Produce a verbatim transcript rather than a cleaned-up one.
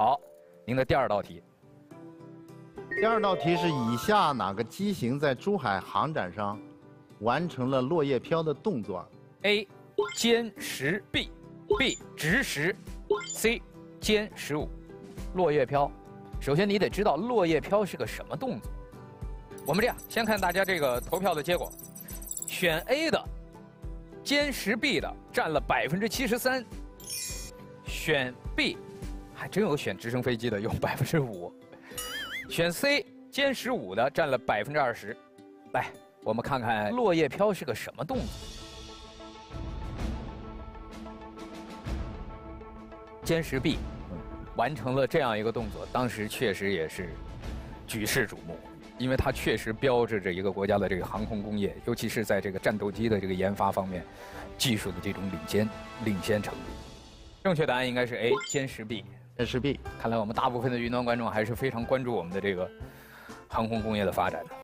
好，您的第二道题。 第二道题是以下哪个机型在珠海航展上完成了落叶飘的动作 A. 歼十 B，B 直十 ，C 歼十五。落叶飘，首先你得知道落叶飘是个什么动作。我们这样，先看大家这个投票的结果，选 A 的歼十 B 的占了百分之七十三，选 B 还真有选直升飞机的，有百分之五，选 C 歼十五的占了百分之二十。来，我们看看落叶飘是个什么动作。歼十 B 完成了这样一个动作，当时确实也是举世瞩目，因为它确实标志着一个国家的这个航空工业，尤其是在这个战斗机的这个研发方面，技术的这种领先领先程度。正确答案应该是 A 歼十 B。 歼十 B。 看来我们大部分的云端观众还是非常关注我们的这个航空工业的发展的。